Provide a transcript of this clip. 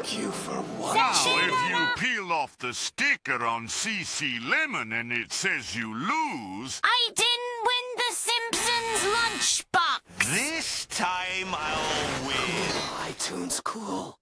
Thank you for what? Now, if you peel off the sticker on C.C. Lemon and it says you lose... I didn't win the Simpsons lunchbox! This time I'll win. iTunes cool.